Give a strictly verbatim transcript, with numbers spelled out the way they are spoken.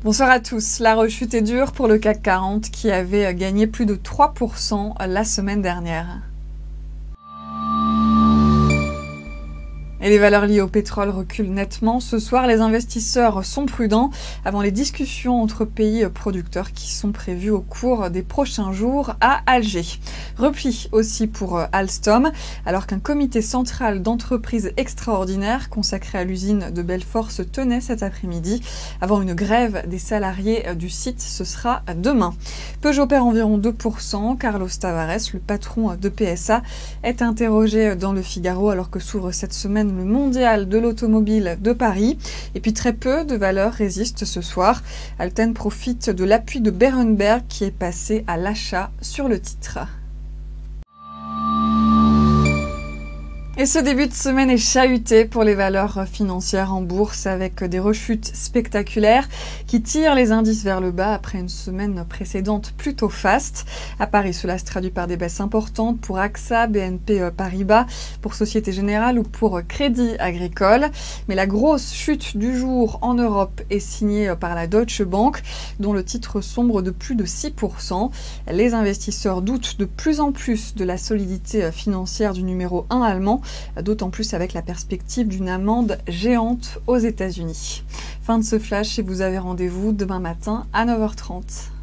Bonsoir à tous. La rechute est dure pour le C A C quarante qui avait gagné plus de trois pour cent la semaine dernière. Et les valeurs liées au pétrole reculent nettement. Ce soir, les investisseurs sont prudents avant les discussions entre pays producteurs qui sont prévues au cours des prochains jours à Alger. Repli aussi pour Alstom, alors qu'un comité central d'entreprise extraordinaire consacré à l'usine de Belfort se tenait cet après-midi avant une grève des salariés du site. Ce sera demain. Peugeot perd environ deux pour cent. Carlos Tavares, le patron de P S A, est interrogé dans le Figaro alors que s'ouvre cette semaine le mondial de l'automobile de Paris. Et puis très peu de valeurs résistent ce soir. Alten profite de l'appui de Berenberg qui est passé à l'achat sur le titre. Et ce début de semaine est chahuté pour les valeurs financières en bourse avec des rechutes spectaculaires qui tirent les indices vers le bas après une semaine précédente plutôt faste. À Paris, cela se traduit par des baisses importantes pour A X A, B N P Paribas, pour Société Générale ou pour Crédit Agricole. Mais la grosse chute du jour en Europe est signée par la Deutsche Bank, dont le titre sombre de plus de six pour cent. Les investisseurs doutent de plus en plus de la solidité financière du numéro un allemand, d'autant plus avec la perspective d'une amende géante aux États-Unis. Fin de ce flash et vous avez rendez-vous demain matin à neuf heures trente.